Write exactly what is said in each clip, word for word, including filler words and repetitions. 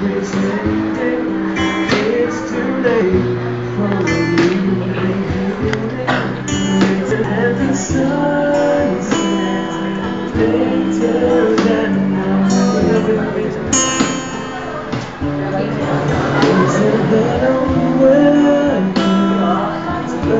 pretending it's too late for you. At the sunset later that night, it's a better way to love you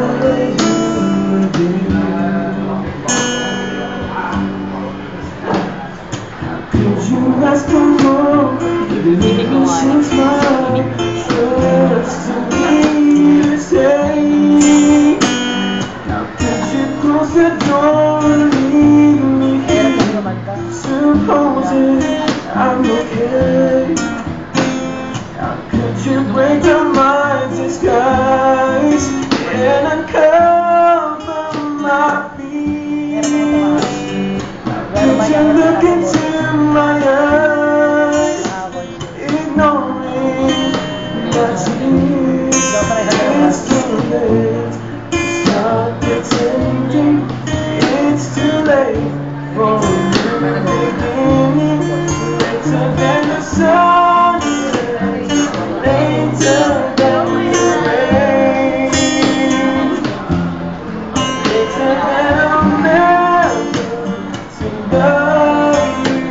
again. Could you ask for more? Even if you should smile, just to be the same. How could you close the door and leave me here, supposing I'm okay? How could you break the mind's disguise and uncover my fears? How could you look into my eyes, ignoring my tears? It's too late to stop pretending. It's too late for a new beginning. Later than the sunset, later than the rain, later than I'll never to love you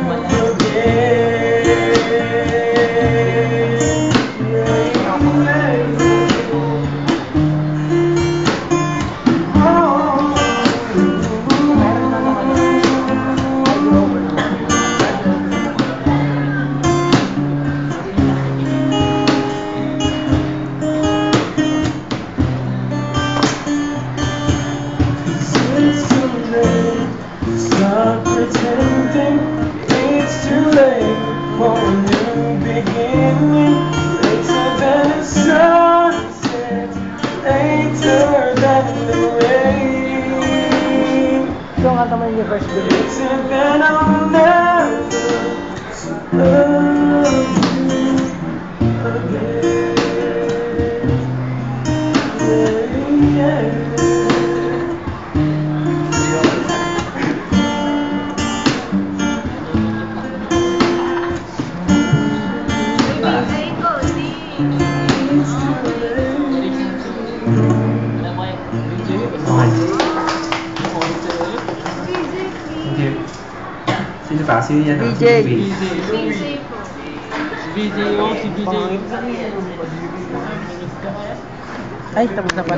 stop pretending. It's too late for a new beginning. Later than the sunset, later than the rain, later than I'll never love you again. Yeah, yeah. Sino pa? Sino yan? B J. B J. B J, oh, si B J. Ay, tapos na pala.